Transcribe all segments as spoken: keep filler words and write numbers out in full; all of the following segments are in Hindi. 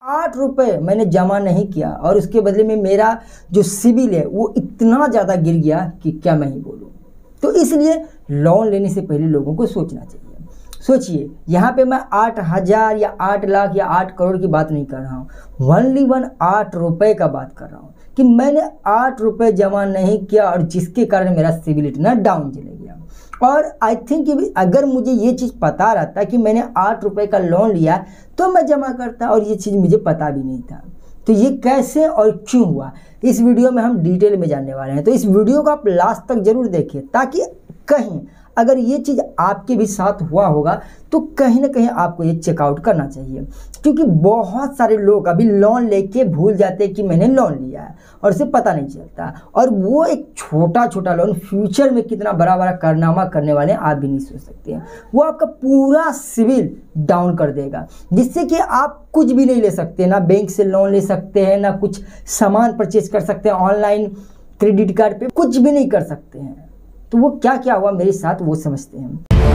आठ रुपये मैंने जमा नहीं किया और उसके बदले में मेरा जो सिबिल है वो इतना ज़्यादा गिर गया कि क्या मैं ही बोलूँ। तो इसलिए लोन लेने से पहले लोगों को सोचना चाहिए। सोचिए, यहाँ पे मैं आठ हज़ार या आठ लाख या आठ करोड़ की बात नहीं कर रहा हूँ, ओनली वन आठ रुपये का बात कर रहा हूँ कि मैंने आठ रुपये जमा नहीं किया और जिसके कारण मेरा सिबिल इतना डाउन चले गया। और आई थिंक कि अगर मुझे ये चीज़ पता रहता कि मैंने आठ रुपये का लोन लिया तो मैं जमा करता, और ये चीज़ मुझे पता भी नहीं था। तो ये कैसे और क्यों हुआ, इस वीडियो में हम डिटेल में जानने वाले हैं। तो इस वीडियो को आप लास्ट तक जरूर देखिए, ताकि कहीं अगर ये चीज़ आपके भी साथ हुआ होगा तो कहीं ना कहीं आपको ये चेकआउट करना चाहिए। क्योंकि बहुत सारे लोग अभी लोन लेके भूल जाते हैं कि मैंने लोन लिया है और उसे पता नहीं चलता, और वो एक छोटा छोटा लोन फ्यूचर में कितना बड़ा बड़ा कारनामा करने वाले हैं आप भी नहीं सोच सकते हैं। वो आपका पूरा सिविल डाउन कर देगा, जिससे कि आप कुछ भी नहीं ले सकते, ना बैंक से लोन ले सकते हैं, ना कुछ सामान परचेज कर सकते हैं ऑनलाइन क्रेडिट कार्ड पे, कुछ भी नहीं कर सकते हैं। तो वो क्या क्या हुआ मेरे साथ वो समझते हैं।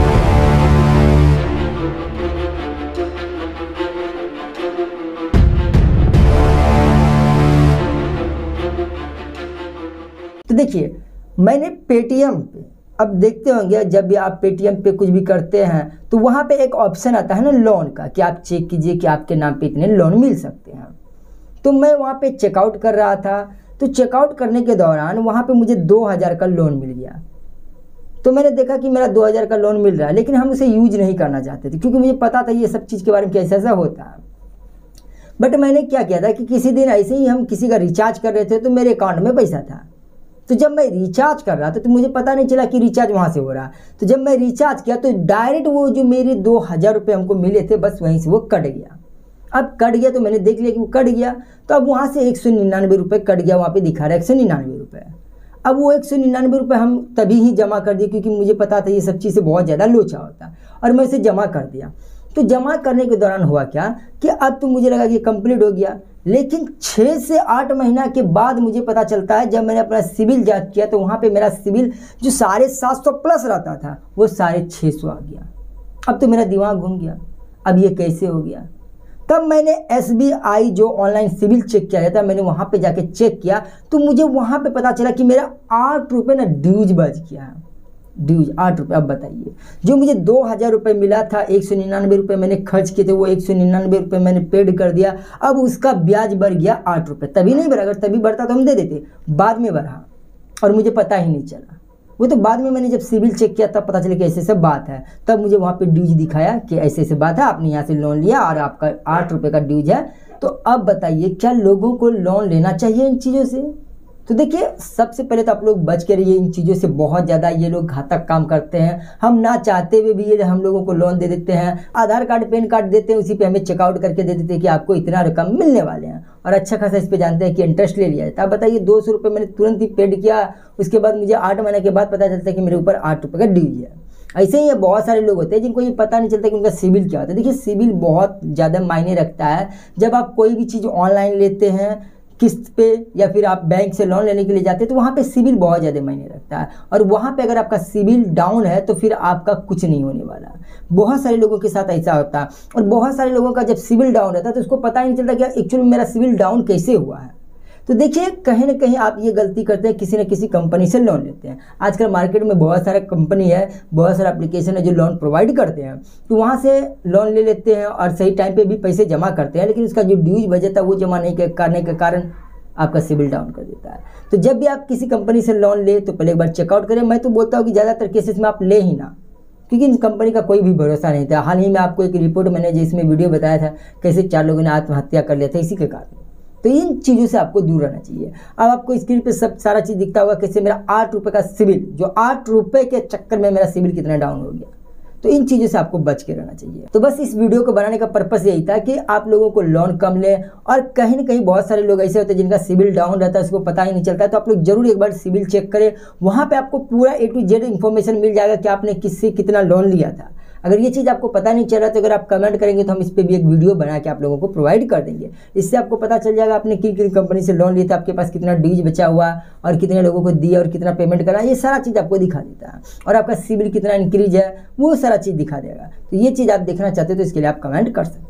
तो देखिए, मैंने पेटीएम पे, अब देखते होंगे जब भी आप पेटीएम पे कुछ भी करते हैं तो वहाँ पे एक ऑप्शन आता है ना लोन का, कि आप चेक कीजिए कि आपके नाम पे इतने लोन मिल सकते हैं। तो मैं वहाँ पे चेकआउट कर रहा था, तो चेकआउट करने के दौरान वहाँ पे मुझे दो हज़ार का लोन मिल गया। तो मैंने देखा कि मेरा दो हज़ार का लोन मिल रहा है, लेकिन हम उसे यूज नहीं करना चाहते थे, क्योंकि मुझे पता था ये सब चीज़ के बारे में कैसा ऐसा होता है। बट मैंने क्या किया था कि किसी दिन ऐसे ही हम किसी का रिचार्ज कर रहे थे, तो मेरे अकाउंट में पैसा था। तो जब मैं रिचार्ज कर रहा था तो मुझे पता नहीं चला कि रिचार्ज वहाँ से हो रहा। तो जब मैं रिचार्ज किया तो डायरेक्ट वो जो मेरे दो हज़ार रुपये हमको मिले थे, बस वहीं से वो कट गया। अब कट गया तो मैंने देख लिया कि वो कट गया, तो अब वहाँ से एक सौ निन्यानवे रुपये कट गया, वहाँ पे दिखा रहा है एक सौ निन्यानवे रुपये। अब वो एक सौ निन्यानवे रुपये हम तभी ही जमा कर दिए, क्योंकि मुझे पता था ये सब चीज़ से बहुत ज़्यादा लोचा होता है, और मैं उसे जमा कर दिया। तो जमा करने के दौरान हुआ क्या कि अब तो मुझे लगा कि कंप्लीट हो गया, लेकिन छः से आठ महीना के बाद मुझे पता चलता है, जब मैंने अपना सिबिल जांच किया तो वहाँ पे मेरा सिबिल जो साढ़े सात सौ प्लस रहता था वो साढ़े छः सौ आ गया। अब तो मेरा दिमाग घूम गया, अब ये कैसे हो गया। तब मैंने एस बी आई जो ऑनलाइन सिबिल चेक किया जाता है, मैंने वहाँ पे जाके चेक किया तो मुझे वहाँ पे पता चला कि मेरा आठ रुपये ना ड्यूज बच गया है। ड्यूज आठ रुपये। अब बताइए, जो मुझे दो हज़ार रुपये मिला था, एक सौ निन्यानवे रुपये मैंने खर्च किए थे, वो एक सौ निन्यानवे रुपये मैंने पेड कर दिया। अब उसका ब्याज बढ़ गया आठ रुपये। तभी नहीं बढ़ा, अगर तभी बढ़ता तो हम दे देते, बाद में बढ़ा और मुझे पता ही नहीं चला। वो तो बाद में मैंने जब सिबिल चेक किया तब पता चला कि ऐसे ऐसे बात है, तब मुझे वहाँ पे ड्यूज दिखाया कि ऐसे ऐसे बात है, आपने यहाँ से लोन लिया और आपका आठ रुपये का ड्यूज है। तो अब बताइए, क्या लोगों को लोन लेना चाहिए इन चीज़ों से? तो देखिए, सबसे पहले तो आप लोग बच के रहिए इन चीज़ों से। बहुत ज़्यादा ये लोग घातक काम करते हैं, हम ना चाहते हुए भी ये हम लोगों को लोन दे देते हैं। आधार कार्ड पैन कार्ड देते हैं, उसी पे हमें चेकआउट करके दे देते हैं कि आपको इतना रकम मिलने वाले हैं, और अच्छा खासा इस पे जानते हैं कि इंटरेस्ट ले लिया जाता है। अब बताइए, दो सौ रुपये मैंने तुरंत ही पेड किया, उसके बाद मुझे आठ महीने के बाद पता चलता है कि मेरे ऊपर आठ रुपये का ड्यूज है। ऐसे ही बहुत सारे लोग होते हैं जिनको ये पता नहीं चलता कि उनका सिबिल क्या होता है। देखिए, सिबिल बहुत ज़्यादा मायने रखता है। जब आप कोई भी चीज़ ऑनलाइन लेते हैं किस्त पे, या फिर आप बैंक से लोन लेने के लिए जाते हैं, तो वहाँ पे सिबिल बहुत ज़्यादा मायने रखता है। और वहाँ पे अगर आपका सिबिल डाउन है तो फिर आपका कुछ नहीं होने वाला। बहुत सारे लोगों के साथ ऐसा होता है, और बहुत सारे लोगों का जब सिबिल डाउन रहता है तो उसको पता ही नहीं चलता कि एक्चुअली मेरा सिबिल डाउन कैसे हुआ है। तो देखिए, कहीं ना कहीं आप ये गलती करते हैं, किसी न किसी कंपनी से लोन लेते हैं। आजकल मार्केट में बहुत सारा कंपनी है, बहुत सारा एप्लीकेशन है जो लोन प्रोवाइड करते हैं, तो वहाँ से लोन ले लेते हैं और सही टाइम पे भी पैसे जमा करते हैं, लेकिन उसका जो ड्यूज बजट है वो जमा नहीं करने के कारण आपका सिबिल डाउन कर देता है। तो जब भी आप किसी कंपनी से लोन ले तो पहले एक बार चेकआउट करें। मैं तो बोलता हूँ कि ज़्यादातर केसेस में आप ले ही ना, क्योंकि इन कंपनी का कोई भी भरोसा नहीं था। हाल ही में आपको एक रिपोर्ट मैंने जिसमें वीडियो बताया था कैसे चार लोगों ने आत्महत्या कर लिया था इसी के कारण। तो इन चीज़ों से आपको दूर रहना चाहिए। अब आपको स्क्रीन पे सब सारा चीज़ दिखता होगा, कैसे मेरा आठ रुपये का सिबिल, जो आठ रुपये के चक्कर में मेरा सिबिल कितना डाउन हो गया। तो इन चीज़ों से आपको बच के रहना चाहिए। तो बस इस वीडियो को बनाने का पर्पस यही था कि आप लोगों को लोन कम लें, और कहीं ना कहीं बहुत सारे लोग ऐसे होते हैं जिनका सिबिल डाउन रहता है, उसको पता ही नहीं चलता है। तो आप लोग जरूर एक बार सिबिल चेक करें, वहाँ पे आपको पूरा ए टू जेड इन्फॉर्मेशन मिल जाएगा कि आपने किससे कितना लोन लिया था। अगर ये चीज़ आपको पता नहीं चल रहा तो अगर आप कमेंट करेंगे तो हम इस पर भी एक वीडियो बना के आप लोगों को प्रोवाइड कर देंगे। इससे आपको पता चल जाएगा आपने किन किन कंपनी से लोन लिया था, आपके पास कितना ड्यूज बचा हुआ और कितने लोगों को दिया और कितना पेमेंट करा, ये सारा चीज़ आपको दिखा देता है। और आपका सिबिल कितना इंक्रीज है वो सारा चीज़ दिखा देगा। तो ये चीज़ आप देखना चाहते हो तो इसके लिए आप कमेंट कर सकते हैं।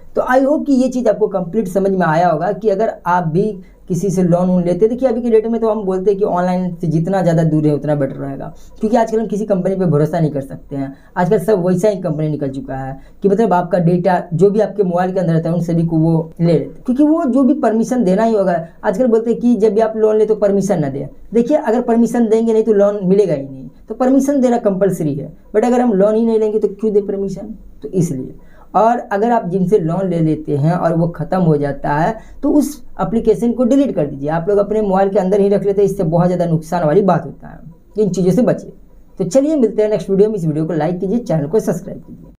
तो आई होप कि ये चीज़ आपको कंप्लीट समझ में आया होगा कि अगर आप भी किसी से लोन वोन लेते, देखिए अभी के डेट में तो हम बोलते हैं कि ऑनलाइन से जितना ज़्यादा दूर है उतना बेटर रहेगा, क्योंकि आजकल हम किसी कंपनी पे भरोसा नहीं कर सकते हैं। आजकल सब वैसा ही कंपनी निकल चुका है कि मतलब आपका डेटा जो भी आपके मोबाइल के अंदर रहता है उन सभी को वो ले लेते, क्योंकि वो जो भी परमिशन देना ही होगा। आजकल बोलते हैं कि जब भी आप लोन ले तो परमिशन ना दें। देखिए अगर परमिशन देंगे नहीं तो लोन मिलेगा ही नहीं, तो परमिशन देना कंपलसरी है, बट अगर हम लोन ही नहीं लेंगे तो क्यों दे परमिशन। तो इसलिए, और अगर आप जिनसे लोन ले लेते हैं और वो ख़त्म हो जाता है तो उस एप्लीकेशन को डिलीट कर दीजिए। आप लोग अपने मोबाइल के अंदर ही रख लेते हैं, इससे बहुत ज़्यादा नुकसान वाली बात होता है। इन चीज़ों से बचिए। तो चलिए मिलते हैं नेक्स्ट वीडियो में। इस वीडियो को लाइक कीजिए, चैनल को सब्सक्राइब कीजिए।